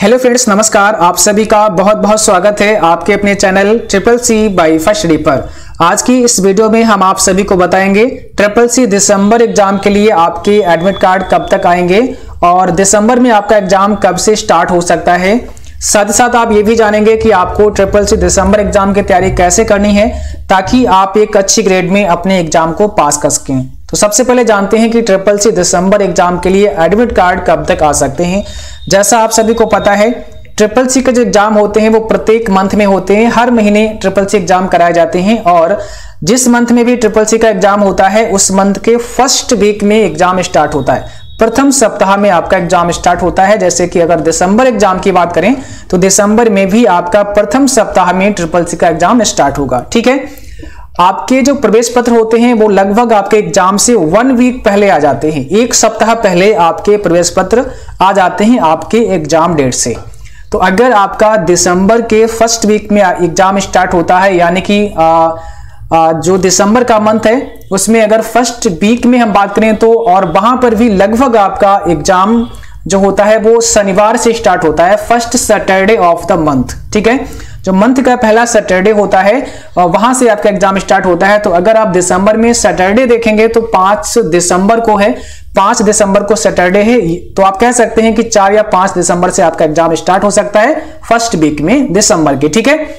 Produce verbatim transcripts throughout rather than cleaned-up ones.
Hello friends, नमस्कार। आप सभी का बहुत बहुत स्वागत है आपके अपने channel triple C by first study पर। आज की इस वीडियो में हम आप सभी को बताएंगे ट्रिपल सी दिसंबर एग्जाम के लिए आपके एडमिट कार्ड कब तक आएंगे और दिसंबर में आपका एग्जाम कब से स्टार्ट हो सकता है। साथ ही साथ आप ये भी जानेंगे कि आपको ट्रिपल सी दिसंबर एग्जाम की तैयारी कैसे करनी है ताकि आप एक अच्छी ग्रेड में अपने एग्जाम को पास कर सकें। तो सबसे पहले जानते हैं कि ट्रिपल सी दिसंबर एग्जाम के लिए एडमिट कार्ड कब तक आ सकते हैं। जैसा आप सभी को पता है, ट्रिपल सी के जो एग्जाम होते हैं वो प्रत्येक मंथ में होते हैं। हर महीने ट्रिपल सी एग्जाम कराए जाते हैं और जिस मंथ में भी ट्रिपल सी का एग्जाम होता है उस मंथ के फर्स्ट वीक में एग्जाम स्टार्ट होता है। प्रथम सप्ताह में आपका एग्जाम स्टार्ट होता है। जैसे कि अगर दिसंबर एग्जाम की बात करें तो दिसंबर में भी आपका प्रथम सप्ताह में ट्रिपल सी का एग्जाम स्टार्ट होगा। ठीक है, आपके जो प्रवेश पत्र होते हैं वो लगभग आपके एग्जाम से वन वीक पहले आ जाते हैं। एक सप्ताह पहले आपके प्रवेश पत्र आ जाते हैं आपके एग्जाम डेट से। तो अगर आपका दिसंबर के फर्स्ट वीक में एग्जाम स्टार्ट होता है, यानी कि आ, आ, जो दिसंबर का मंथ है उसमें अगर फर्स्ट वीक में हम बात करें तो, और वहां पर भी लगभग आपका एग्जाम जो होता है वो शनिवार से स्टार्ट होता है, first Saturday of the month. ठीक है, जो मंथ का पहला सैटरडे होता है और वहां से आपका एग्जाम स्टार्ट होता है। तो अगर आप दिसंबर में सैटरडे देखेंगे तो पांच दिसंबर को है, पांच दिसंबर को सैटरडे है, तो आप कह सकते हैं कि चार या पांच दिसंबर से आपका एग्जाम स्टार्ट हो सकता है फर्स्ट वीक में दिसंबर के। ठीक है,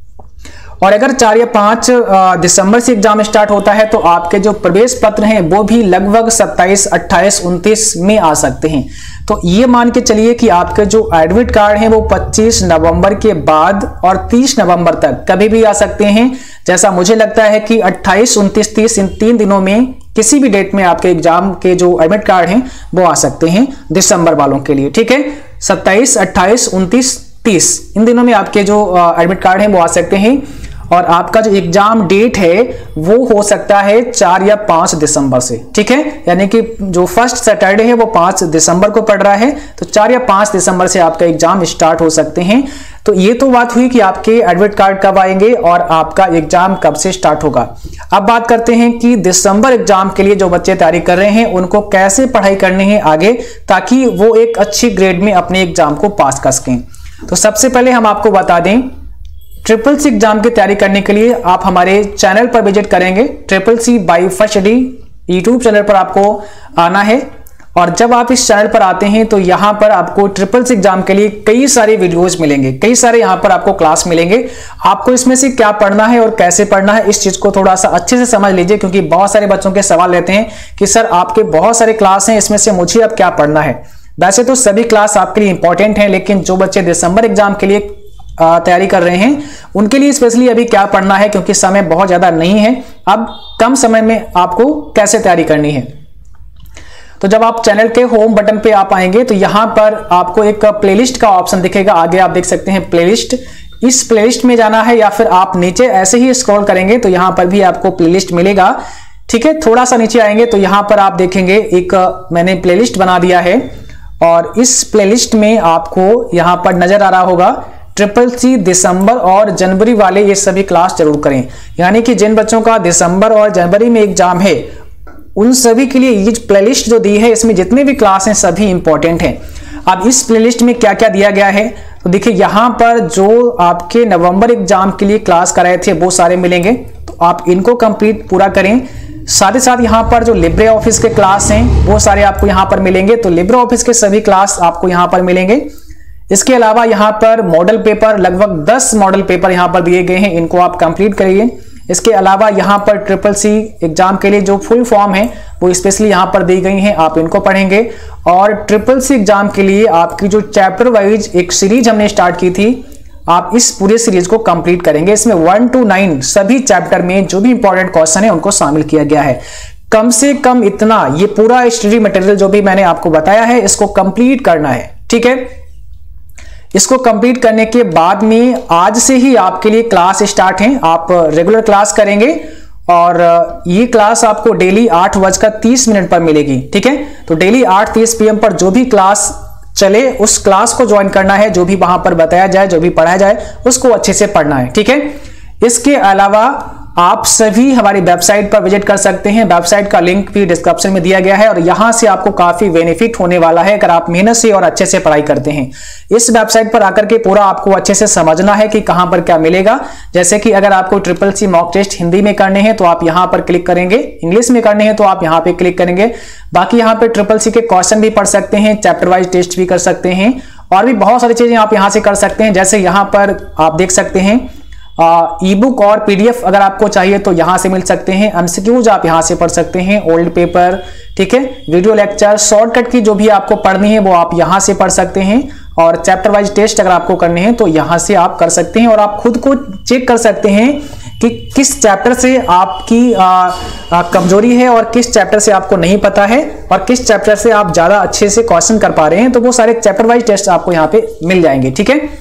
और अगर चार या पांच दिसंबर से एग्जाम स्टार्ट होता है तो आपके जो प्रवेश पत्र हैं वो भी लगभग सत्ताईस, अट्ठाईस, उनतीस में आ सकते हैं। तो ये मान के चलिए कि आपके जो एडमिट कार्ड हैं वो पच्चीस नवंबर के बाद और तीस नवंबर तक कभी भी आ सकते हैं। जैसा मुझे लगता है कि अट्ठाईस, उनतीस, तीस इन तीन दिनों में किसी भी डेट में आपके एग्जाम के जो एडमिट कार्ड हैं वो आ सकते हैं दिसंबर वालों के लिए। ठीक है, सत्ताईस, अट्ठाईस, उनतीस, तीस इन दिनों में आपके जो एडमिट कार्ड हैं वो आ सकते हैं। और आपका जो एग्जाम डेट है वो हो सकता है चार या पांच दिसंबर से। ठीक है, यानी कि जो फर्स्ट सैटरडे है वो पांच दिसंबर को पड़ रहा है, तो चार या पांच दिसंबर से आपका एग्जाम स्टार्ट हो सकते हैं। तो ये तो बात हुई कि आपके एडमिट कार्ड कब आएंगे और आपका एग्जाम कब से स्टार्ट होगा। अब बात करते हैं कि दिसंबर एग्जाम के लिए जो बच्चे तैयारी कर रहे हैं उनको कैसे पढ़ाई करनी है आगे, ताकि वो एक अच्छी ग्रेड में अपने एग्जाम को पास कर सकें। तो सबसे पहले हम आपको बता दें, ट्रिपल सी एग्जाम की तैयारी करने के लिए आप हमारे चैनल पर विजिट करेंगे। Triple C by first study YouTube channel पर आपको आना है और जब आप इस चैनल पर आते हैं तो यहां पर आपको ट्रिपल सी एग्जाम के लिए कई सारे वीडियोस मिलेंगे, कई सारे यहां पर आपको क्लास मिलेंगे। आपको इसमें से क्या पढ़ना है और कैसे पढ़ना है इस चीज को थोड़ा सा अच्छे से समझ लीजिए, क्योंकि बहुत सारे बच्चों के सवाल रहते हैं कि सर आपके बहुत सारे क्लास हैं, इसमें से मुझे अब क्या पढ़ना है। वैसे तो सभी क्लास आपके लिए इंपॉर्टेंट है, लेकिन जो बच्चे दिसंबर एग्जाम के लिए तैयारी कर रहे हैं उनके लिए स्पेशली अभी क्या पढ़ना है, क्योंकि समय बहुत ज्यादा नहीं है। अब कम समय में आपको कैसे तैयारी करनी है, तो जब आप चैनल के होम बटन पे आप आएंगे तो यहां पर आपको एक प्लेलिस्ट का ऑप्शन दिखेगा। आगे आप देख सकते हैं प्लेलिस्ट, इस प्लेलिस्ट में जाना है या फिर आप नीचे ऐसे ही स्क्रॉल करेंगे तो यहां पर भी आपको प्लेलिस्ट मिलेगा। ठीक है, थोड़ा सा नीचे आएंगे तो यहां पर आप देखेंगे एक मैंने प्लेलिस्ट बना दिया है और इस प्लेलिस्ट में आपको यहां पर नजर आ रहा होगा ट्रिपल सी दिसंबर और जनवरी वाले ये सभी क्लास जरूर करें। यानी कि जिन बच्चों का दिसंबर और जनवरी में एग्जाम है उन सभी के लिए ये प्लेलिस्ट जो दी है इसमें जितने भी क्लास हैं सभी इंपॉर्टेंट हैं। अब इस प्लेलिस्ट में क्या क्या दिया गया है तो देखिए, यहां पर जो आपके नवंबर एग्जाम के लिए क्लास कराए थे वो सारे मिलेंगे, तो आप इनको कंप्लीट पूरा करें। साथ ही साथ यहाँ पर जो लिब्रे ऑफिस के क्लास हैं वो सारे आपको यहाँ पर मिलेंगे, तो लिब्रे ऑफिस के सभी क्लास आपको यहाँ पर मिलेंगे। इसके अलावा यहाँ पर मॉडल पेपर, लगभग दस मॉडल पेपर यहाँ पर दिए गए हैं, इनको आप कंप्लीट करिए। इसके अलावा यहाँ पर ट्रिपल सी एग्जाम के लिए जो फुल फॉर्म है वो स्पेशली यहाँ पर दी गई हैं, आप इनको पढ़ेंगे। और ट्रिपल सी एग्जाम के लिए आपकी जो चैप्टर वाइज एक सीरीज हमने स्टार्ट की थी, आप इस पूरे सीरीज को कंप्लीट करेंगे। इसमें वन टू नाइन सभी चैप्टर में जो भी इंपॉर्टेंट क्वेश्चन है उनको शामिल किया गया है। कम से कम इतना, ये पूरा स्टडी मटेरियल जो भी मैंने आपको बताया है इसको कंप्लीट करना है। ठीक है, इसको कंप्लीट करने के बाद में आज से ही आपके लिए क्लास स्टार्ट है, आप रेगुलर क्लास करेंगे और ये क्लास आपको डेली आठ बजकर तीस मिनट पर मिलेगी। ठीक है, तो डेली आठ तीस पी एम पर जो भी क्लास चले उस क्लास को ज्वाइन करना है, जो भी वहां पर बताया जाए, जो भी पढ़ाया जाए उसको अच्छे से पढ़ना है। ठीक है, इसके अलावा आप सभी हमारी वेबसाइट पर विजिट कर सकते हैं। वेबसाइट का लिंक भी डिस्क्रिप्शन में दिया गया है और यहां से आपको काफी बेनिफिट होने वाला है अगर आप मेहनत से और अच्छे से पढ़ाई करते हैं। इस वेबसाइट पर आकर के पूरा आपको अच्छे से समझना है कि कहां पर क्या मिलेगा। जैसे कि अगर आपको triple C mock test Hindi में करने हैं तो आप यहां पर क्लिक करेंगे, इंग्लिश में करने हैं तो आप यहां पर क्लिक करेंगे। बाकी यहाँ पे ट्रिपल सी के क्वेश्चन भी पढ़ सकते हैं, चैप्टर वाइज टेस्ट भी कर सकते हैं और भी बहुत सारी चीजें आप यहां से कर सकते हैं। जैसे यहां पर आप देख सकते हैं ई बुक और पीडीएफ अगर आपको चाहिए तो यहां से मिल सकते हैं। एमसीक्यूज आप यहां से पढ़ सकते हैं, ओल्ड पेपर, ठीक है, वीडियो लेक्चर, शॉर्टकट की जो भी आपको पढ़नी है वो आप यहां से पढ़ सकते हैं और चैप्टर वाइज टेस्ट अगर आपको करने हैं तो यहां से आप कर सकते हैं और आप खुद को चेक कर सकते हैं कि किस चैप्टर से आपकी आ, आ, कमजोरी है और किस चैप्टर से आपको नहीं पता है और किस चैप्टर से आप ज्यादा अच्छे से क्वेश्चन कर पा रहे हैं। तो वो सारे चैप्टर वाइज टेस्ट आपको यहाँ पे मिल जाएंगे, ठीक है।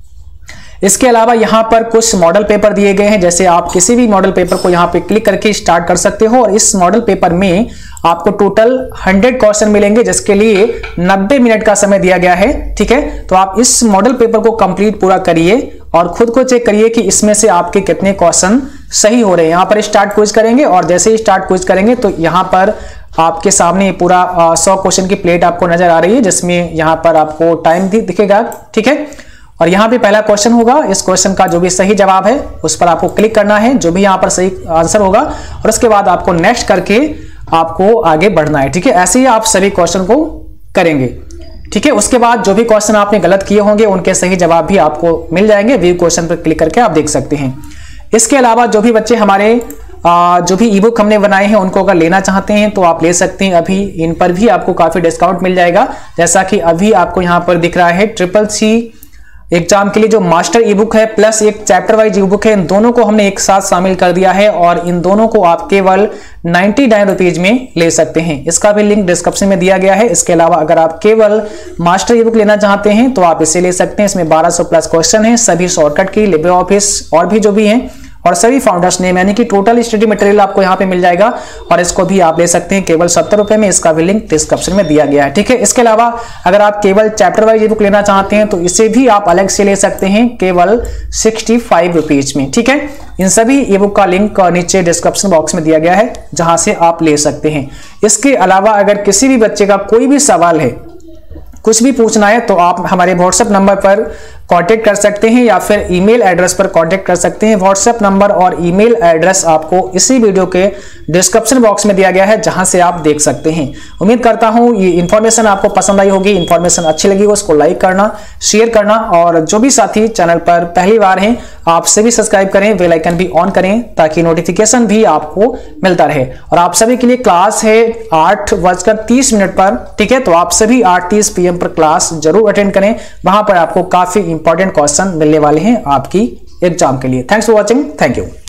इसके अलावा यहाँ पर कुछ मॉडल पेपर दिए गए हैं, जैसे आप किसी भी मॉडल पेपर को यहाँ पे क्लिक करके स्टार्ट कर सकते हो और इस मॉडल पेपर में आपको टोटल सौ क्वेश्चन मिलेंगे जिसके लिए नब्बे मिनट का समय दिया गया है, ठीक है। तो आप इस मॉडल पेपर को कंप्लीट पूरा करिए और खुद को चेक करिए कि इसमें से आपके कितने क्वेश्चन सही हो रहे हैं। यहाँ पर स्टार्ट क्विज करेंगे और जैसे ही स्टार्ट क्विज करेंगे तो यहाँ पर आपके सामने पूरा सौ क्वेश्चन की प्लेट आपको नजर आ रही है जिसमें यहाँ पर आपको टाइम भी दिखेगा, ठीक है। और यहाँ पे पहला क्वेश्चन होगा, इस क्वेश्चन का जो भी सही जवाब है उस पर आपको क्लिक करना है, जो भी यहाँ पर सही आंसर होगा और उसके बाद आपको नेक्स्ट करके आपको आगे बढ़ना है, ठीक है। ऐसे ही आप सभी क्वेश्चन को करेंगे, ठीक है। उसके बाद जो भी क्वेश्चन आपने गलत किए होंगे उनके सही जवाब भी आपको मिल जाएंगे। व्यू क्वेश्चन पर क्लिक करके आप देख सकते हैं। इसके अलावा जो भी बच्चे हमारे आ, जो भी ई बुक हमने बनाए हैं उनको अगर लेना चाहते हैं तो आप ले सकते हैं। अभी इन पर भी आपको काफी डिस्काउंट मिल जाएगा। जैसा कि अभी आपको यहाँ पर दिख रहा है ट्रिपल सी एग्जाम के लिए जो मास्टर ई बुक है प्लस एक चैप्टर वाइज ई बुक है, इन दोनों को हमने एक साथ शामिल कर दिया है और इन दोनों को आप केवल नाइन्टी नाइन रुपीज में ले सकते हैं। इसका भी लिंक डिस्क्रिप्शन में दिया गया है। इसके अलावा अगर आप केवल मास्टर ई बुक लेना चाहते हैं तो आप इसे ले सकते हैं। इसमें बारह सौ प्लस क्वेश्चन है, सभी शॉर्टकट की, लिब्रे ऑफिस और भी जो भी हैं और सभी फाउंडर्स नेम, यानी कि टोटल स्टडी मटेरियल आपको यहाँ पे मिल जाएगा और इसको भी आप ले सकते हैं केवल सत्तर रुपए में। इसका भी लिंक डिस्क्रिप्शन में दिया गया है, ठीक है। इसके अलावा अगर आप केवल चैप्टर वाइज ई बुक लेना चाहते हैं तो इसे भी आप अलग से ले सकते हैं केवल सिक्सटी फाइव रुपीज में, ठीक है। इन सभी ई बुक का लिंक नीचे डिस्क्रिप्शन बॉक्स में दिया गया है जहां से आप ले सकते हैं। इसके अलावा अगर किसी भी बच्चे का कोई भी सवाल है, कुछ भी पूछना है तो आप हमारे व्हाट्सएप नंबर पर कांटेक्ट कर सकते हैं या फिर ईमेल एड्रेस पर कांटेक्ट कर सकते हैं। व्हाट्सएप नंबर और ईमेल एड्रेस आपको इसी वीडियो के डिस्क्रिप्शन बॉक्स में दिया गया है जहां से आप देख सकते हैं। उम्मीद करता हूं ये इन्फॉर्मेशन आपको पसंद आई होगी। इन्फॉर्मेशन अच्छी लगी हो उसको लाइक करना, शेयर करना और जो भी साथी चैनल पर पहली बार हैं आप सभी सब्सक्राइब करें, बेल आइकन भी ऑन करें ताकि नोटिफिकेशन भी आपको मिलता रहे। और आप सभी के लिए क्लास है आठ बजकर तीस मिनट पर, ठीक है। तो आप सभी आठ तीस पी एम पर क्लास जरूर अटेंड करें, वहां पर आपको काफी इंपॉर्टेंट क्वेश्चन मिलने वाले हैं आपकी एग्जाम के लिए। Thanks for watching, thank you.